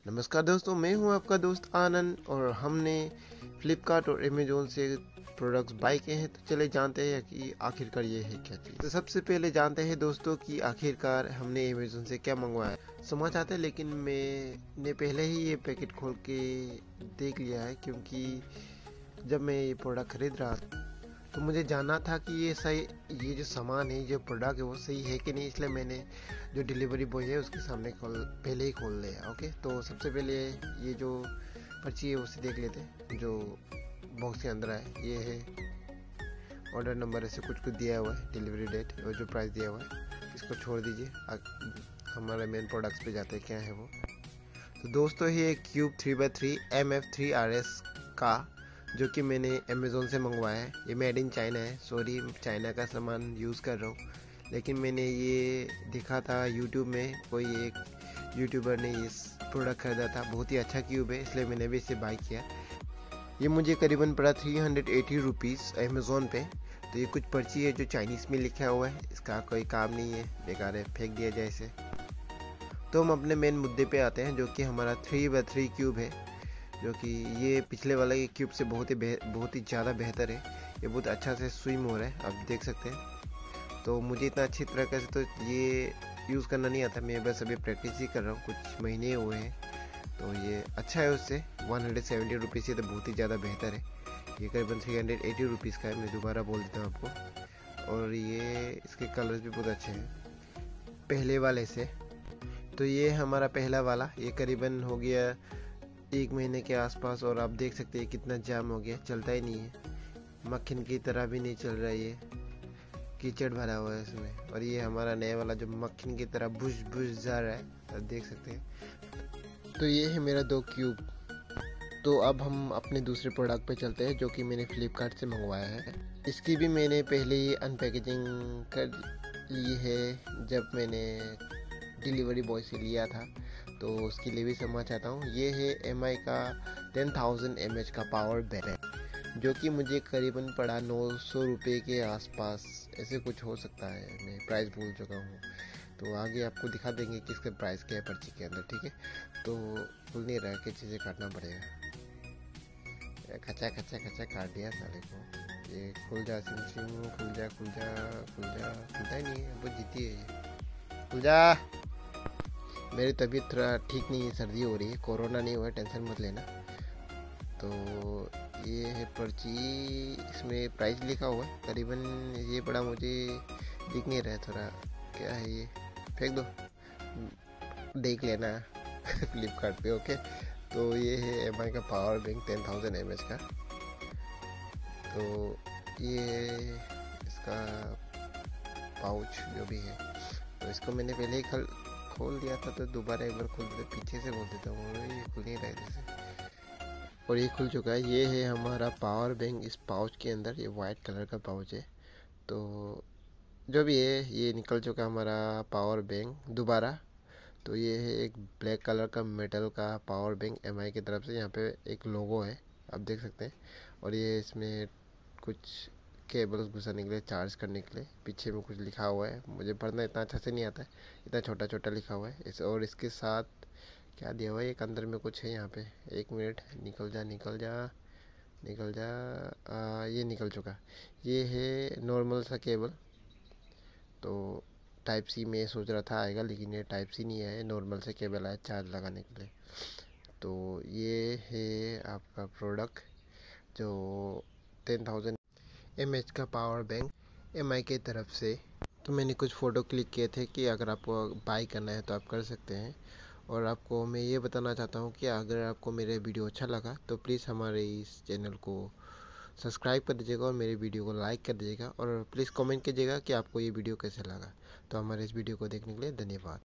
नमस्कार दोस्तों, मैं हूं आपका दोस्त आनंद और हमने फ्लिपकार्ट और अमेजोन से प्रोडक्ट्स बाय किए हैं। तो चले जानते हैं कि आखिरकार ये है क्या चीज़। तो सबसे पहले जानते हैं दोस्तों कि आखिरकार हमने अमेजोन से क्या मंगवाया। समझ आता है, लेकिन मैंने पहले ही ये पैकेट खोल के देख लिया है, क्योंकि जब मैं ये प्रोडक्ट खरीद रहा था तो मुझे जानना था कि ये सही, ये जो सामान है, जो प्रोडक्ट है वो सही है कि नहीं। इसलिए मैंने जो डिलीवरी बॉय है उसके सामने पहले ही खोल लिया। ओके, तो सबसे पहले ये जो पर्ची है उसे देख लेते हैं। जो बॉक्स के अंदर है ये है ऑर्डर नंबर, ऐसे कुछ कुछ दिया हुआ है, डिलीवरी डेट और जो प्राइस दिया हुआ है। इसको छोड़ दीजिए, हमारे मेन प्रोडक्ट्स पे जाते हैं क्या है वो। तो दोस्तों ये क्यूब 3x3 MF3RS का, जो कि मैंने अमेज़ोन से मंगवाया है। ये मेड इन चाइना है। सॉरी, चाइना का सामान यूज़ कर रहा हूँ, लेकिन मैंने ये देखा था यूट्यूब में, कोई एक यूट्यूबर ने इस प्रोडक्ट खरीदा था। बहुत ही अच्छा क्यूब है, इसलिए मैंने भी इसे बाय किया। ये मुझे करीबन पड़ा 380 रुपीज़ अमेज़ोन पे। तो ये कुछ पर्ची है जो चाइनीज़ में लिखा हुआ है, इसका कोई काम नहीं है, बेकार है, फेंक दिया जाए इसे। तो हम अपने मेन मुद्दे पे आते हैं, जो कि हमारा 3x3 क्यूब है, जो कि ये पिछले वाले क्यूब से बहुत ही ज़्यादा बेहतर है। ये बहुत अच्छा से स्विम हो रहा है, आप देख सकते हैं। तो मुझे इतना अच्छी तरह से तो ये यूज़ करना नहीं आता, मैं बस अभी प्रैक्टिस ही कर रहा हूँ, कुछ महीने हुए हैं। तो ये अच्छा है, उससे 170 रुपीज़ से तो बहुत ही ज़्यादा बेहतर है। ये करीबन 380 रुपीज़ का है, मैं दोबारा बोल देता हूँ आपको। और ये इसके कलर्स भी बहुत अच्छे हैं पहले वाले से। तो ये हमारा पहला वाला, ये करीबन हो गया 1 महीने के आसपास, और आप देख सकते हैं कितना जाम हो गया, चलता ही नहीं है, मक्खन की तरह भी नहीं चल रहा है, ये कीचड़ भरा हुआ है इसमें। और ये हमारा नया वाला जो मक्खन की तरह बुश बुश जा रहा है, आप देख सकते हैं। तो ये है मेरा 2 क्यूब। तो अब हम अपने दूसरे प्रोडक्ट पे चलते हैं, जो कि मैंने फ्लिपकार्ट से मंगवाया है। इसकी भी मैंने पहले ही अनपैकेजिंग कर ली है, जब मैंने डिलीवरी बॉय से लिया था। तो उसके लिए भी समझ चाहता हूँ। ये है MI का 10,000 mAh का पावर बैंक, जो कि मुझे करीबन पड़ा 900 रुपये के आसपास, ऐसे कुछ हो सकता है, मैं प्राइस भूल चुका हूँ। तो आगे आपको दिखा देंगे कि इसका प्राइस क्या है पर्ची के अंदर, ठीक है। तो खुल नहीं रहा है, कि चीज़ें काटना पड़ेगा। खचा खचा खचा काट दिया साले को। ये खुल जा सिम सिम, खुल जा खुल जा खुल जा, खुलता ही नहीं है, बहुत जीती है ये। खुल जा। मेरी तबीयत थोड़ा ठीक नहीं है, सर्दी हो रही है, कोरोना नहीं हुआ है, टेंशन मत लेना। तो ये है पर्ची, इसमें प्राइस लिखा हुआ है करीबन। ये बड़ा मुझे दिख नहीं रहा है थोड़ा, क्या है ये, फेंक दो, देख लेना फ्लिपकार्ट पे। ओके, तो ये है MI का पावर बैंक 10,000 mAh का। तो ये इसका पाउच जो भी है, तो इसको मैंने पहले ही खोल दिया था, तो दोबारा एक बार खोल देता, पीछे से खोल देता हूँ, ये खुल नहीं रहा है जैसे। और ये खुल चुका है। ये है हमारा पावर बैंक इस पाउच के अंदर, ये वाइट कलर का पाउच है। तो जो भी है, ये निकल चुका हमारा पावर बैंक दोबारा। तो ये है एक ब्लैक कलर का मेटल का पावर बैंक MI की तरफ से, यहाँ पे एक लोगो है, आप देख सकते हैं। और ये इसमें कुछ केबल्स घुसाने के लिए, चार्ज करने के लिए, पीछे में कुछ लिखा हुआ है, मुझे पढ़ना इतना अच्छा से नहीं आता है, इतना छोटा छोटा लिखा हुआ है और इसके साथ क्या दिया हुआ है, एक अंदर में कुछ है यहाँ पे। 1 मिनट, निकल जा निकल जा निकल जा। ये निकल चुका। ये है नॉर्मल सा केबल। तो टाइप सी में सोच रहा था आएगा, लेकिन ये टाइप सी नहीं है, नॉर्मल से केबल आया चार्ज लगाने के लिए। तो ये है आपका प्रोडक्ट, जो 10,000 mAh का पावर बैंक MI की तरफ से। तो मैंने कुछ फ़ोटो क्लिक किए थे कि अगर आपको बाई करना है तो आप कर सकते हैं। और आपको मैं ये बताना चाहता हूँ कि अगर आपको मेरे वीडियो अच्छा लगा तो प्लीज़ हमारे इस चैनल को सब्सक्राइब कर दीजिएगा और मेरे वीडियो को लाइक कर दीजिएगा, और प्लीज़ कमेंट कीजिएगा कि आपको ये वीडियो कैसे लगा। तो हमारे इस वीडियो को देखने के लिए धन्यवाद।